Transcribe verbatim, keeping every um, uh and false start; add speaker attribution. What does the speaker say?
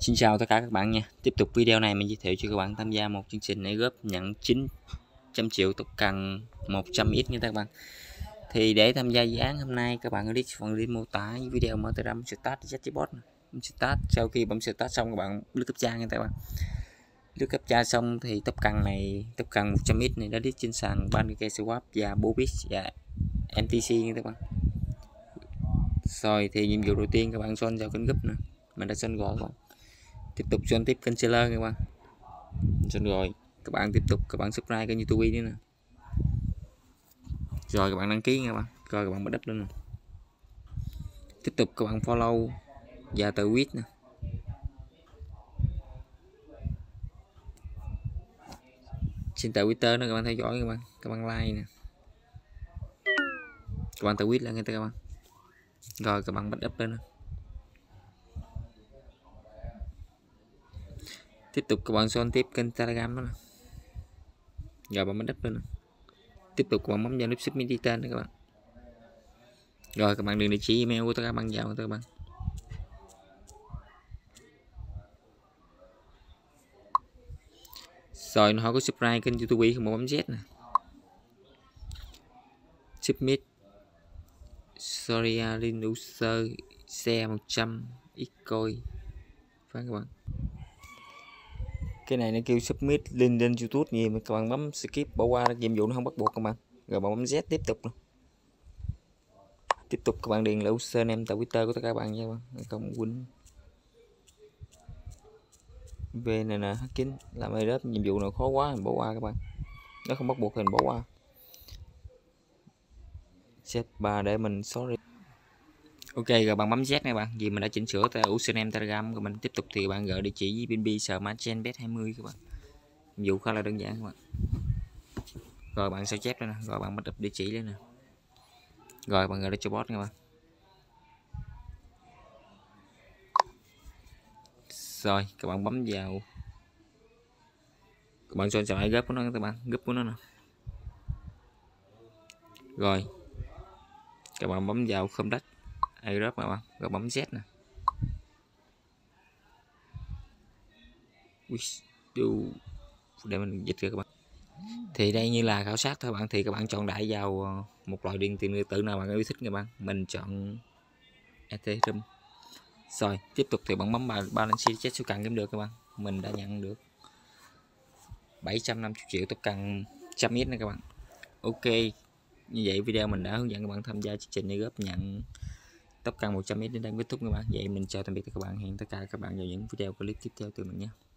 Speaker 1: Xin chào tất cả các bạn nha. Tiếp tục video này mình giới thiệu cho các bạn tham gia một chương trình airdrop nhận chín trăm triệu token một trăm x nha các bạn. Thì để tham gia dự án hôm nay các bạn click phần link mô tả video, mở Telegram, start chatbot. Start sau khi bấm start xong các bạn lướt cấp trang nha các bạn. Lướt cấp trang xong thì token này, token một trăm x này đã đi trên sàn PancakeSwap và Bobit và em tê xê nha các bạn. Rồi thì nhiệm vụ đầu tiên các bạn join vào kênh group nè. Mình đã join rồi các bạn. Tiếp tục join tiếp kênh seller các bạn. Join rồi các bạn tiếp tục các bạn subscribe kênh YouTube nữa nè. Rồi các bạn đăng ký nha các bạn. Rồi các bạn bắt đất lên nè. Tiếp tục các bạn follow và tự tweet nè. Trên tờ Twitter nữa các bạn theo dõi các bạn. Các bạn like nè. Các bạn tự tweet lại nghe các bạn. Rồi các bạn bắt up lên nè. Tiếp tục các bạn join tiếp kênh Telegram đó nè. Rồi bạn bắt up lên nè. Tiếp tục các bạn bấm vào nút submit tên nữa các bạn. Rồi các bạn điền địa chỉ email của các bạn vào các bạn. Rồi nó hỏi có subscribe kênh YouTube không, bấm Z nè. Submit sorry link user share một trăm x coin phải các bạn. Cái này nó kêu submit link lên YouTube gì mà các bạn bấm skip bỏ qua, nhiệm vụ nó không bắt buộc các bạn. Rồi bạn bấm Z tiếp tục luôn. Tiếp tục các bạn điền là username tại Twitter của các bạn nha các bạn. Không Win vê en hát chín làm ai đó nhiệm vụ nào khó quá mình bỏ qua các bạn. Nó không bắt buộc thì mình bỏ qua. Z ba để mình sorry. Ok rồi bạn bấm Z nha bạn, vì mình đã chỉnh sửa username Telegram của mình. Tiếp tục thì bạn gửi địa chỉ với bê en bê Smart Chain bet hai mươi các bạn. Nhiệm vụ khá là đơn giản các bạn. Rồi bạn sao chép lên nè, rồi bạn bắt up địa chỉ lên nè. Rồi bạn gửi cho bot nha bạn. Rồi các bạn bấm vào, các bạn chọn chọn group của nó các bạn, group của nó nè. Rồi các bạn bấm vào không đất airdrop các bạn, rồi bấm Z nè. Để mình dịch cho các bạn. Thì đây như là khảo sát thôi bạn, thì các bạn chọn đại vào một loại điện tiền điện tử nào bạn yêu thích các bạn. Mình chọn Ethereum. Rồi tiếp tục thì bạn bấm vào balance check số cần kiếm được các bạn. Mình đã nhận được bảy trăm năm mươi triệu token trăm x này các bạn. Ok, như vậy video mình đã hướng dẫn các bạn tham gia chương trình này góp nhận token một trăm x đến đây kết thúc các bạn. Vậy mình chào tạm biệt các bạn, hẹn tất cả các bạn vào những video clip tiếp theo từ mình nhé.